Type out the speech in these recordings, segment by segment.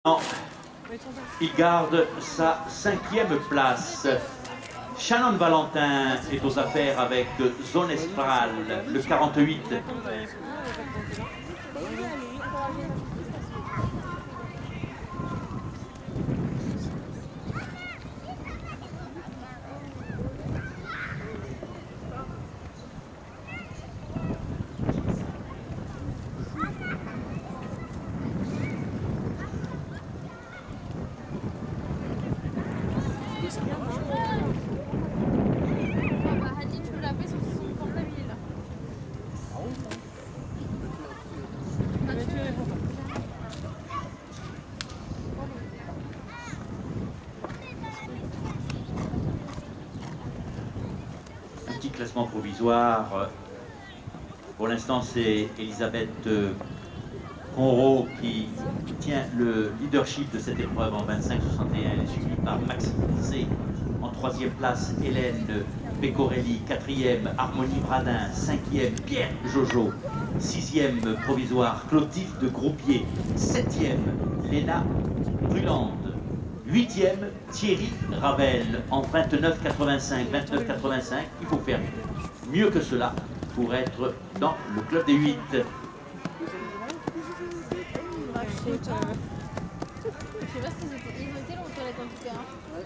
Non, il garde sa 5e place. Shannon Valentin est aux affaires avec Zone Estral, le 48. Un petit classement provisoire. Pour l'instant, c'est Elisabeth Conro qui tient le leadership de cette épreuve en 25-61. Elle est suivie par Maxime C. En 3e place, Hélène Pecorelli. 4e, Harmonie Bradin. 5e, Pierre Jojo. 6e provisoire, Clotilde Groupier. 7e, Léna Brulande. 8e, Thierry Ravel en 29,85. 29,85, il faut faire mieux que cela pour être dans le club des 8. Je sais pas si ils ont été longs aux toilettes en tout cas.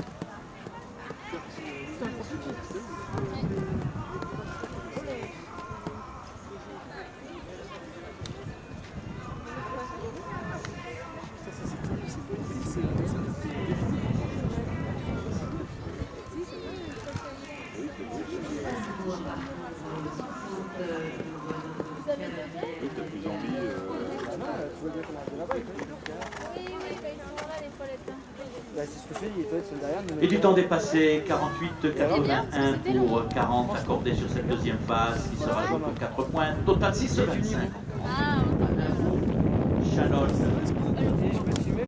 Et du temps dépassé, 48,81 pour 40 accordés sur cette deuxième phase qui sera jouée pour 4 points, total 6,25. Ah, Shannon